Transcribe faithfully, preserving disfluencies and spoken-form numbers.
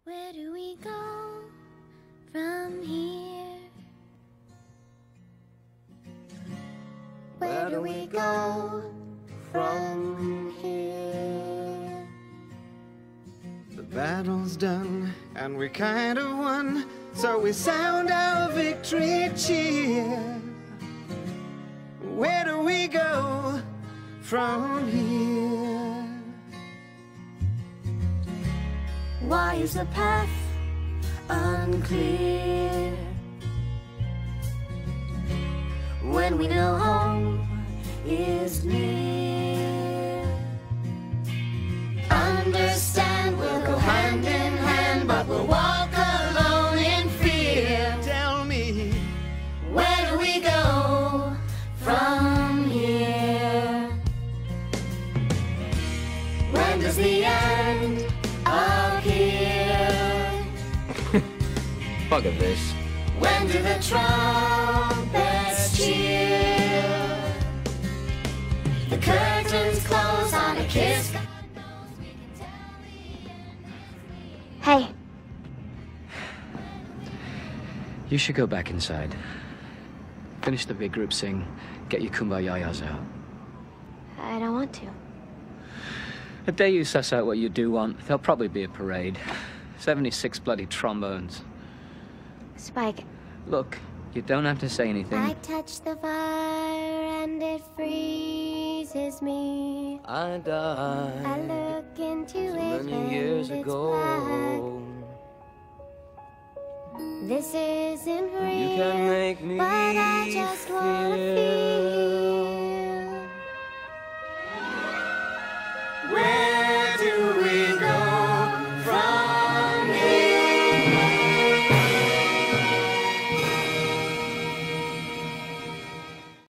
Where do we go from here? Where do we go from here? The battle's done and we kind of won, so we sound our victory cheer. Where do we go from here? Why is the path unclear? When we know home is near. Understand we'll go hand in hand, but we'll walk alone in fear. Tell me, where do we go from here? When does the end appear? Bugger this. When do the trumpets cheer? The curtains close on a kiss. God knows we can tell the end is near. Hey. You should go back inside. Finish the big group sing, get your kumbayayas out. I don't want to. The day you suss out what you do want, there'll probably be a parade. seventy-six bloody trombones. Spike. Look, you don't have to say anything. I touch the fire and it freezes me. I died. I look into so it many and years it's ago. black. This isn't real, You can make me but I just wanna feel. feel.